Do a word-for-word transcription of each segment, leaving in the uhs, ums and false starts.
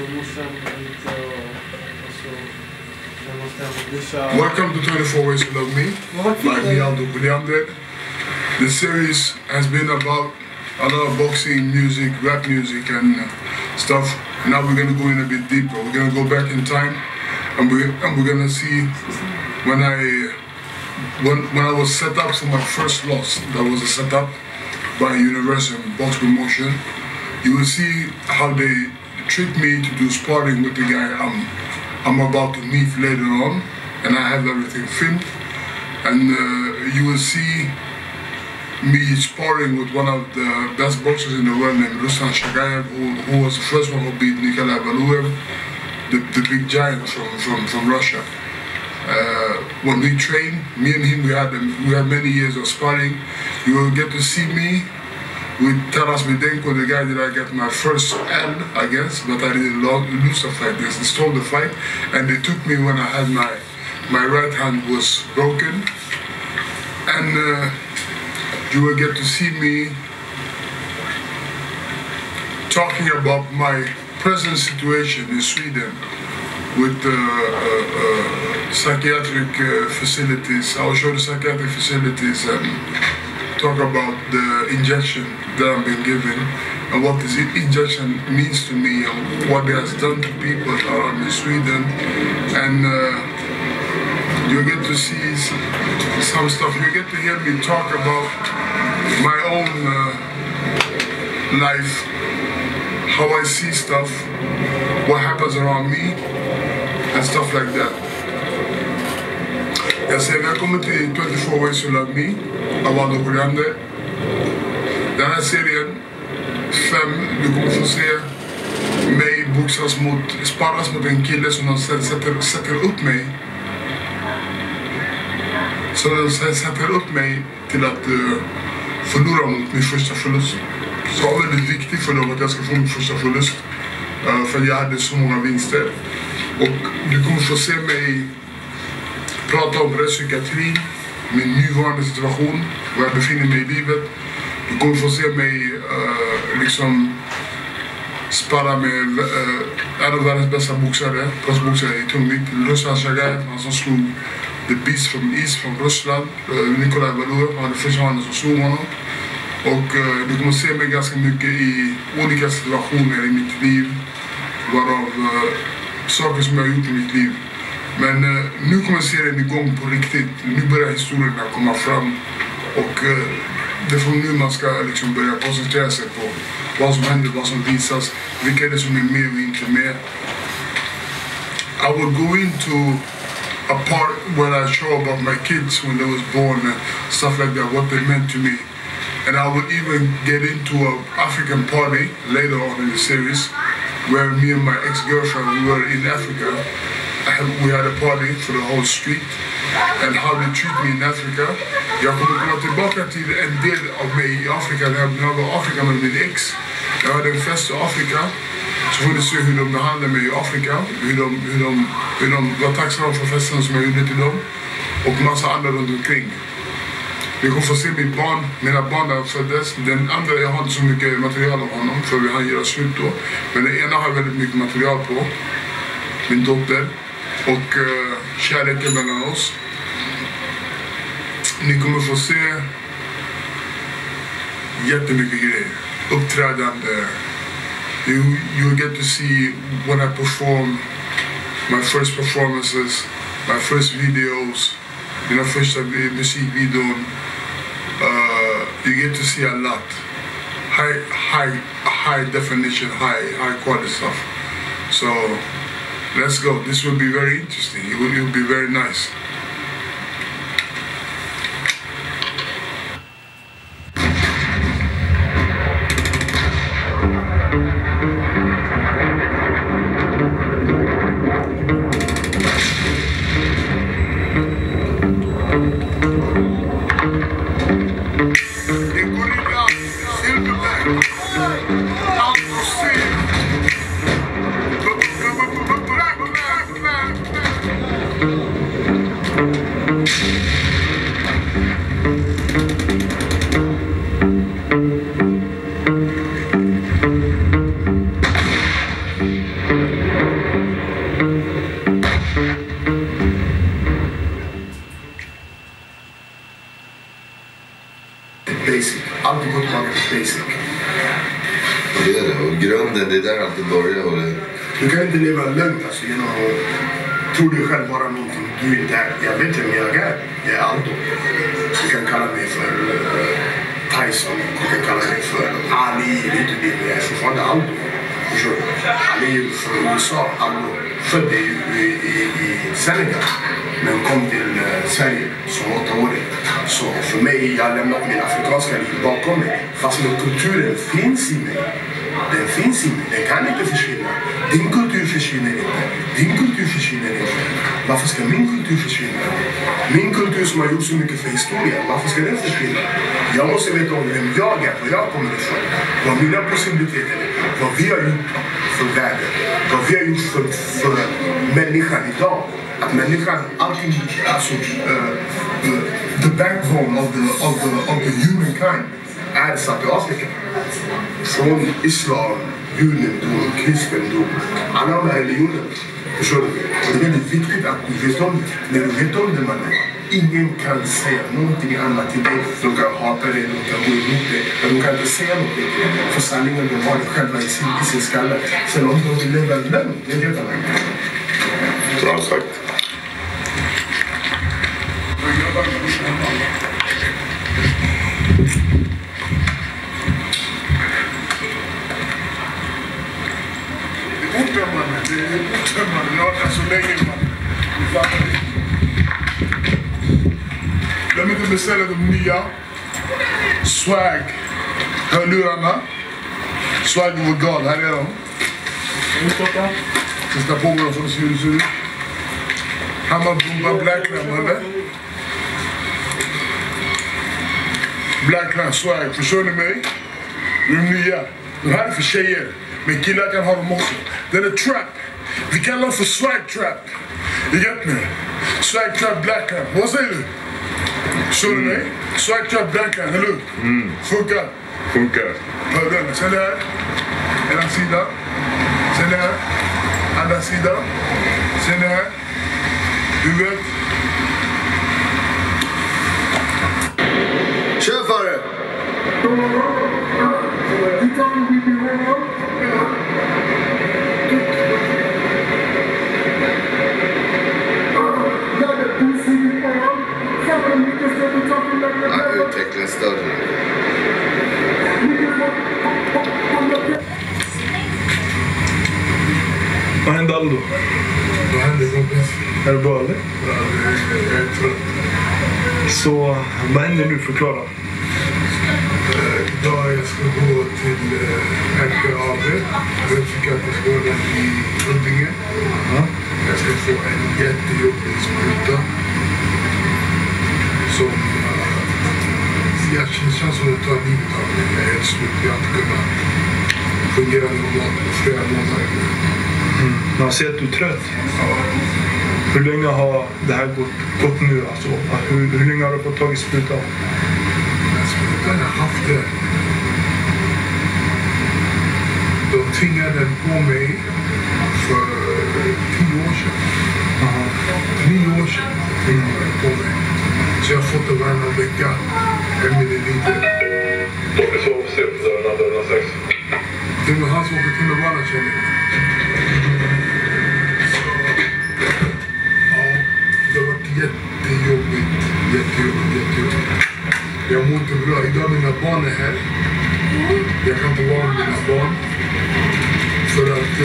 Welcome to twenty-four Ways to Love Me by me, Aldo Bulliamde. The series has been about a lot of boxing, music, rap music and uh, stuff. Now we're going to go in a bit deeper. We're going to go back in time and we're, and we're going to see when I, when, when I was set up for my first loss. That was a setup by Universal Box Promotion. You will see how they tricked me to do sparring with the guy I'm, I'm about to meet later on, and I have everything filmed. And uh, you will see me sparring with one of the best boxers in the world named Ruslan Chagayev, who, who was the first one who beat Nikolai Valuev, the, the big giant from, from, from Russia. Uh, when we trained, me and him, we had, we had many years of sparring. You will get to see me with Taras Midenko, the guy that I got my first L against, but I didn't lose the fight. They stole the fight, and they took me when I had my my right hand was broken. And uh, you will get to see me talking about my present situation in Sweden with uh, uh, uh, psychiatric uh, facilities. I will show the psychiatric facilities and talk about the injection that I've been given and what this injection means to me and what it has done to people around in Sweden. And uh, you get to see some stuff. You get to hear me talk about my own uh, life, how I see stuff, what happens around me and stuff like that. Jag säger välkommen till twenty-four Ways to Love Me av Aldo Bulliamde. Den här serien, fem, du kommer få se mig boxas mot, sparras mot en kille som de sätter, sätter upp mig. Så de sätter upp mig till att uh, förlora mot min första förlust. Så det var väldigt viktigt för dem att jag ska få min första förlust. Uh, för jag hade så många vinster. Och du kommer få se mig prata om rättspsykiatrin, min nuvarande situation, var jag befinner mig i livet. Du kommer få se mig uh, liksom sparra med uh, en av världens bästa boxare, proffsboxare i tungvikt, Ruslan Chagayev, han som slog The Beast from East från Ryssland, uh, Nikolai Valuev, han var den första mannen som slog honom. Och uh, du kommer se mig ganska mycket i olika situationer i mitt liv, varav uh, saker som jag har gjort i mitt liv. Men uh, nu kommer serien igång på riktigt. Nu börjar historierna komma fram. Och uh, det är från nu man ska liksom börja koncentrera sig på vad som händer, vad som visas, vilka är det som är med och inte med. I will go into a part where I show about my kids when they was born and stuff like that, what they meant to me. And I will even get into an African party later on in the series where me and my ex-girlfriend, we were in Africa. We had a party for the whole street and how they treat me in Africa. Jag kommer komma tillbaka till en del av mig i Afrika när jag var i Afrika med min ex. Jag hade en fest i Afrika, så får ni se hur de behandlade mig i Afrika, hur de, hur de, hur de var tacksamma för festen som jag gjorde till dem och massa andra runt omkring. Vi kommer få se mitt barn, mina barn där föddes. Den andra, jag har inte så mycket material av honom för vi hann göra slut då. Men den ena har väldigt mycket material på, min dotter. Och uh, kärleken mellan oss. Ni kommer få se jättemycket grejer. Uppträdande. You, you will get to see when I perform, my first performances, my first videos, mina första musikvideon. Uh, you get to see a lot. High, high, high definition, high, high quality stuff. So let's go. This will be very interesting. It will, it will be very nice. Basic. Alltid gått tillbaka till basic. Det är det. Och grunden, det är där alltid börjar. Och det... Du kan inte leva lugnt alltså, genom att tro dig själv vara någonting du inte är. Jag vet vem jag är. Jag är Aldo. Du kan kalla mig för uh, Tyson. Du kan kalla mig för Ali. Det är inte det. Jag är fortfarande Aldo. Ali är från U S A. Aldo född i, i, i, i Senegal. Men kom till uh, Sverige som åttaårig. Så för mig, jag har lämnat min afrikanska liv bakom mig. Fast med kulturen finns i mig. Den finns inte, den kan inte försvinna. Din kultur försvinner inte. Din kultur försvinner inte. Varför ska min kultur försvinna? Min kultur som har gjort så mycket för historien, varför ska den försvinna? Jag måste veta om vem jag är, var jag kommer ifrån. Vad mina possibiliteter är. Vad vi har gjort för världen. Vad vi har gjort för, för människan idag. Att människan alltid, alltså uh, uh, the backbone of the, of the, of the humankind är satt i Afrika. Från islam, judendom, kristendom, alla de här religionerna. Förstår du? Det är väldigt viktigt att du vet om det. När du vet om det, mannen, ingen kan säga någonting annat till dig. De kan hata dig, de kan gå emot dig. Men de kan inte säga någonting till dig. För sanningen, de har det själva i sin, i sin skalle. Sen om de vill leva lögn, det vet jag inte. Bra sagt. Uttömmande, det är uttömmande. Jag har det så länge, man. Glöm inte beställa de nya swag hörlurarna. Swag over God, här är de. Testa på dem som ser ut. Hammarbomba Blackland, eller? Blackland swag, förstår ni mig? De nya. De här är för tjejer. Men killar kan ha dem också. Den är trap. Vi kallar dem för swag trap. You get me? Swag trap Blackland. Vad säger du? Förstår du mig? Swag trap Blackland, eller hur? Mm. Funkar. Funkar. Hör den. Sen det här. Ena sidan. Sen det här. Andra sidan. Sen det här. Du vet. Kör för det! Han är utvecklingsstörd. Vad hände Aldo? Vad hände kompis? Är det bra eller? Ja, jag är trött. Så vad händer nu? Förklara. Idag jag ska gå till uh, L P A B. Jag fick att jag ska gå i Huddinge. Ja. Jag ska få en jättejobbig spruta. Som uh, jag känns som att det tar livet av mig. Jag är helt slut. Jag har inte kunnat fungera normalt på flera månader nu. Mm. Man ser att du är trött. Ja. Hur länge har det här gått, gått nu? Alltså, hur, hur länge har du fått tag i sprutan? Sprutan har haft det. De tvingade den på mig för tio år sedan. Aha. Nio år sedan tvingade den på mig. Så jag har fått det varannan vecka. En milliliter. Och så ser du dörrarna, dörrarna sex. Det är med han som åker tunnelbana, känner jag. Ja, det har varit jättejobbigt. Jättejobbigt, jättejobbigt. Jag mår inte bra. Idag mina barn är här. Jag kan inte vara med mina barn. För att...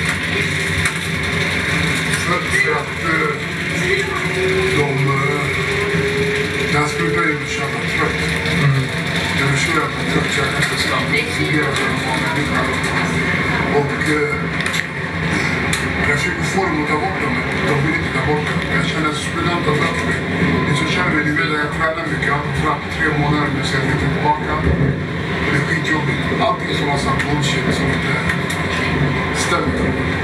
För, för att... De... När jag slutar ju känna trött. Jag förstår att jag är trött så jag kan inte snabbt fungera som en vanlig människa. Och... Jag försöker få dem att ta bort dem. De vill inte ta bort dem. Jag känner att sprutan tar bort mig. Ni som känner mig, ni vet att jag tränar mycket. Jag har gått fram tre månader nu sen jag flyttade tillbaka. Och det är skitjobbigt. Allting som har sagt bullshit som inte stämmer.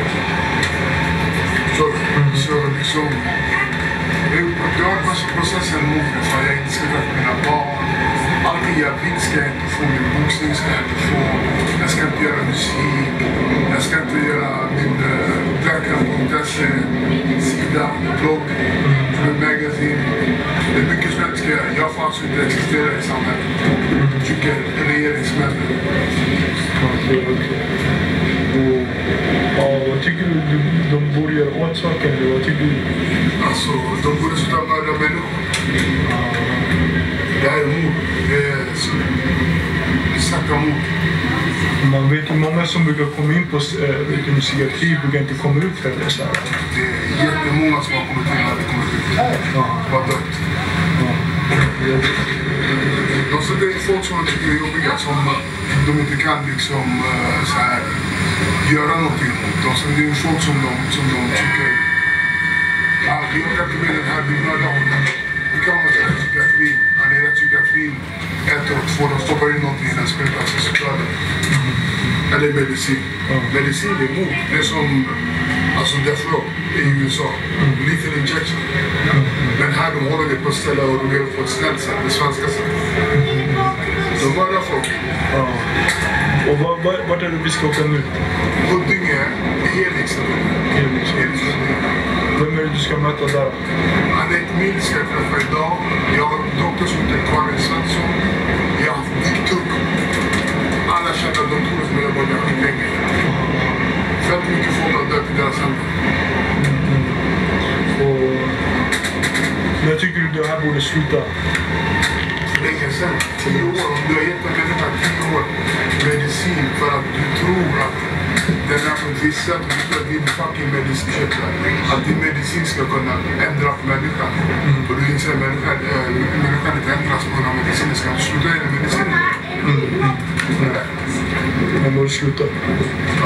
Så, så liksom... Det har varit processen mot mig för att jag inte ska träffa mina barn. allting jag vill ska jag inte få, min boxning ska jag inte få, jag ska inte göra musik, jag ska inte göra min Blackcamp.se sida, blogg, min magasin. Det är mycket som jag ska göra. Jag får alltså inte existera i samhället. Tycker regeringsmännen. Ja, vad tycker du de, de borde göra åt saken? Vad tycker du? Alltså, de borde sluta mörda människor. Det här är mord. Det är sakta mord. Man vet ju många som brukar komma in på äh, psykiatri brukar inte komma ut för det. Så här. Det är jättemånga som har kommit in när det kommit ut. Ja. Var dött. Ja. Alltså, det är folk som jag tycker är jobbiga som de inte kan liksom uh, så här, göra någonting mot. Alltså, det är folk som de, som de tycker ja, vi orkar inte med den här, vi mördar honom. Vi kan ha det psykiatrin. Han är i psykiatrin ett och två, de stoppar in någonting i den spelplatsen så dör det. Eller medicin. Medicin är mord. Det är som alltså death row i U S A. Lethal injection. Men här de håller det på att ställa och de lever på ett snällt sätt, det svenska sättet. De mördar folk. Ja. Och var, var, vart är det vi ska åka nu? Huddinge, Helix. Helix. Vem är det du ska möta där? Anette Mild ska jag träffa idag. Jag har en doktor som heter Karin Svensson. Jag har haft Viktor. Alla kända doktorer som jag började skicka in mig. Fett mycket folk har dött i deras händer. Och jag tycker det här borde sluta. Länge sedan, tio år. Om du har gett en människa tio år medicin för att du tror att den är på ett visst sätt och du tror att din fucking medicin, att din medicin ska kunna ändra på människan. Mm. Och du inser att människan, äh, människan inte ändras på grund av medicinen. Ska du sluta med medicinen? Mm. Mm. Man borde sluta. Ja.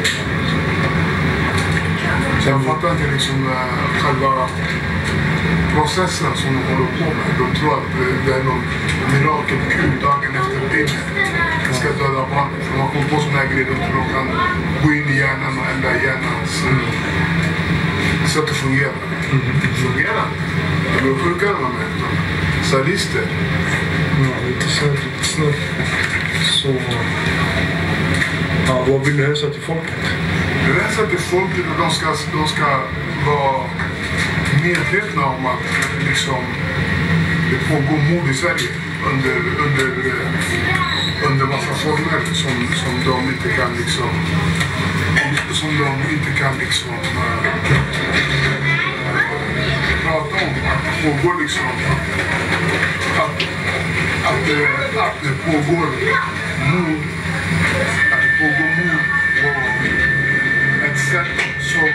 Så jag fattar inte liksom äh, själva processen som de håller på med. De tror att det är någon mirakelkur dagen efter bilden. Det ska döda barnet. För man kommer på sådana här grejer. De tror de kan gå in i hjärnan och ändra hjärnans mm. sätt att fungera. Mm. Fungerar. De är sjuka de här människorna. Sadister. Ja, lite snällt, lite snällt. Så... Ja, vad vill du hälsa till folket? Jag vill hälsa till folket att de ska, de ska vara medvetna om att liksom, det pågår mord i Sverige under, under, under massa former som, som de inte kan liksom som de inte kan liksom äh, prata om. Att det pågår liksom att, att, det, att det pågår mord att det pågår mord på ett sätt som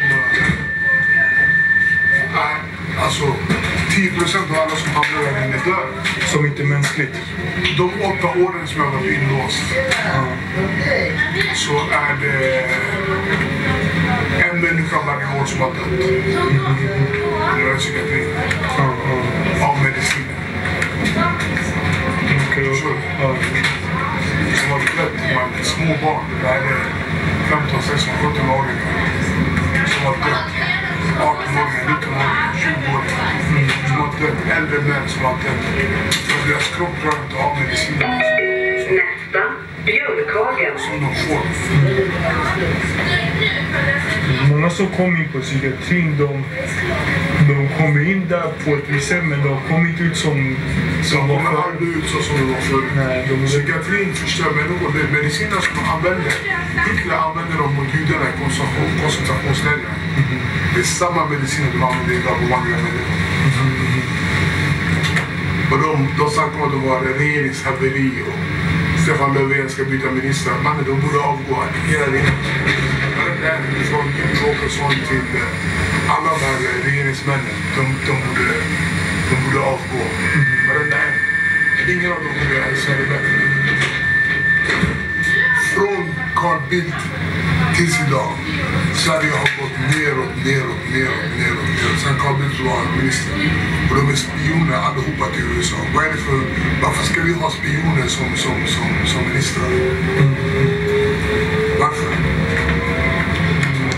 äh, alltså tio procent av alla som hamnar där inne dör. Som inte är mänskligt. De åtta åren som jag var inlåst Ja. så är det en människa varje år som har dött. Mm. Psykiatrin. Ja, ja. Av mediciner. Okej, Så, ja. som har dött, man, små barn. Det här är femton, sexton, sjutton åringar som har dött. arton åringar, nitton åringar, tjugo åringar. Mm. Som har dött. Äldre män som har dött. För deras kropp drar inte av mediciner. Nästa, Björnkagen. Som de får. Många som kom in på psykiatrin, de, de kommer in där på ett visst sätt, men de kommer inte ut som, som de var kommer förr. aldrig ut så som de var förr. Nej, de... Psykiatrin förstör människor. Det är mediciner som de använder. Hitler använder dem mot judarna i koncentration, koncentrationsläger. Mm. Det är samma mediciner de använder idag på vanliga människor. Mm. Och de, de snackar om att det var regeringshaveri och Stefan Löfven ska byta minister. Mannen, de borde avgå hela det. Där från Åkesson till alla de här regeringsmännen, de, de, borde, de borde avgå. Men den där, ingen av dem borde hälsa det bättre. Från Carl Bildt tills idag, Sverige har gått neråt, neråt, neråt, neråt, neråt. Sen Carl Bildt var minister. Och de är spioner allihopa till U S A. Vad är det för, varför ska vi ha spioner som, som, som, som ministrar? Varför?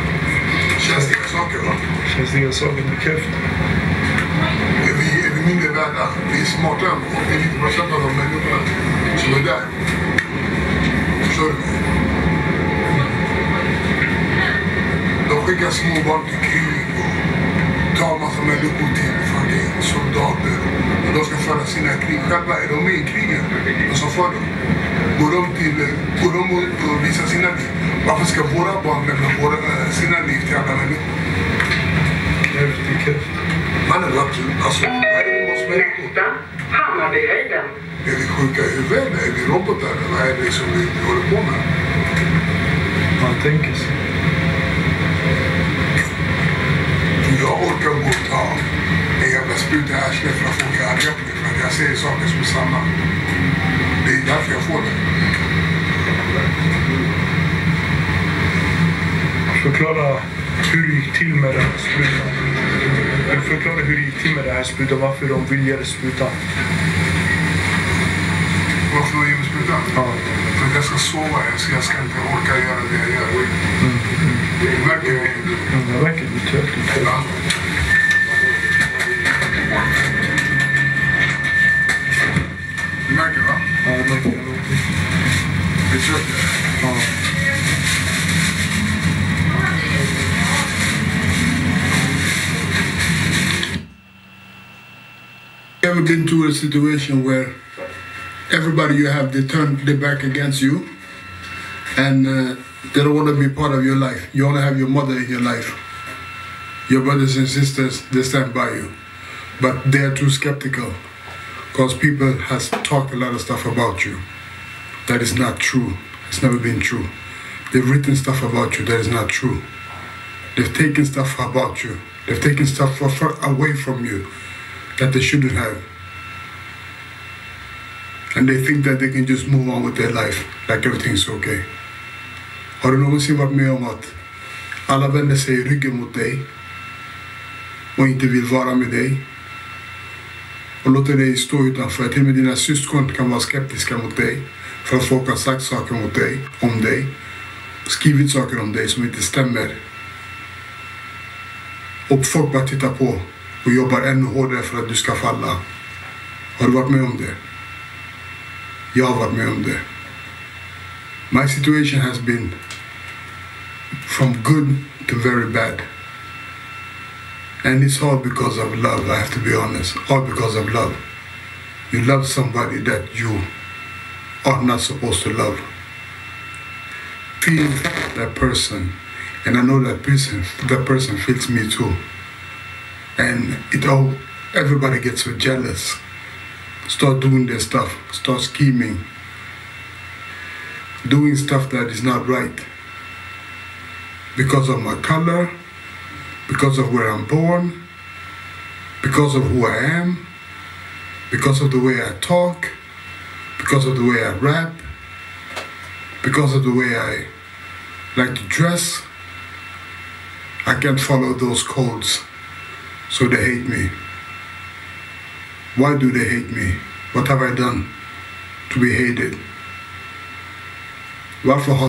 Känsliga saker, va? Känsliga saker, bekräfta. Är vi, är vi mindre värda. Vi är smarta än nittio procent av de människorna som är där. Förstår du mig? De skickar små barn till krig och tar massa människor till fucking soldater. Och de ska föra sina krig. Själva är de med i krigen. Och så får de. Går de till, går de och visar sina liv. Varför ska våra barn lämna våra, sina liv till andra människor? Man är rätt, alltså, vad är det vi måste människor? Nästa, Hammarbyhöjden. Är vi sjuka i huvudet? Är vi robotar? Vad är det som vi, vi håller på med? Man tänker sig. Jag orkar gå och ta en jävla spruta i arslet för att folk är arga på mig. För att jag säger saker som är sanna. Det är därför jag får det. Förklara hur det gick till med den här sprutan. Eller förklara hur det gick till med den här sprutan. Varför de vill göra sprutan. Varför de ger mig sprutan? Ja. För att jag ska sova. Jag ska, jag ska inte orka göra det jag gör. Mm. Det märker vi. Mm, det verkar ju trött. Ja. Du märker va? Ja, det märker jag. Det är trött. Ja. You ever been to a situation where everybody you have, they turn their back against you and uh, they don't want to be part of your life. You want to have your mother in your life. Your brothers and sisters, they stand by you. But they're too skeptical because people has talked a lot of stuff about you that is not true. It's never been true. They've written stuff about you that is not true. They've taken stuff about you. They've taken stuff far, far away from you that they shouldn't have. And they think that they can just move on with their life like everything's okay. Har du någonsin varit med om att alla vänder sig ryggen mot dig och inte vill vara med dig och låter dig stå utanför? Till och med dina syskon kan vara skeptiska mot dig för att folk har sagt saker mot dig, om dig, skrivit saker om dig som inte stämmer. Och folk bara tittar på och jobbar ännu hårdare för att du ska falla. Har du varit med om det? Jag har varit med om det. My situation has been from good to very bad. And it's all because of love, I have to be honest. All because of love. You love somebody that you are not supposed to love. Feel that person. And I know that person, that person feels me too. And it all, everybody gets so jealous. Start doing their stuff. Start scheming. Doing stuff that is not right. Because of my color. Because of where I'm born. Because of who I am. Because of the way I talk. Because of the way I rap. Because of the way I like to dress. I can't follow those codes. So they hate me. Why do they hate me? What have I done to be hated? Varför har